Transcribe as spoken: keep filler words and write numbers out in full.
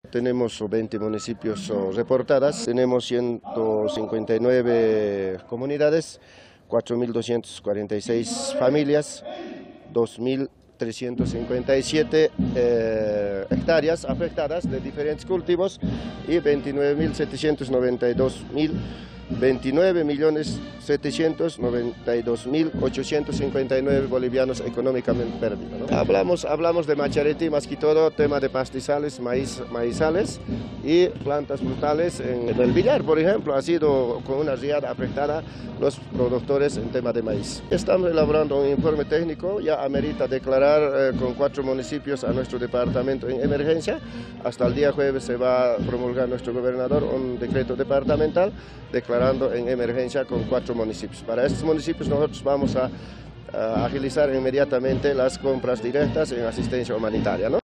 Tenemos veinte municipios reportadas, tenemos ciento cincuenta y nueve comunidades, cuatro mil doscientas cuarenta y seis familias, dos mil trescientas cincuenta y siete eh, hectáreas afectadas de diferentes cultivos y veintinueve mil setecientos noventa y dos mil veintinueve millones setecientos noventa y dos mil ochocientos cincuenta y nueve bolivianos económicamente perdidos, ¿no? Hablamos, hablamos de Machareti, más que todo tema de pastizales, maíz, maizales y plantas frutales. En el Villar, por ejemplo, ha sido con una riada afectada los productores en tema de maíz. Estamos elaborando un informe técnico, ya amerita declarar eh, con cuatro municipios a nuestro departamento en emergencia. Hasta el día jueves se va a promulgar nuestro gobernador un decreto departamental declarando en emergencia con cuatro municipios. Para estos municipios nosotros vamos a, a agilizar inmediatamente las compras directas en asistencia humanitaria, ¿no?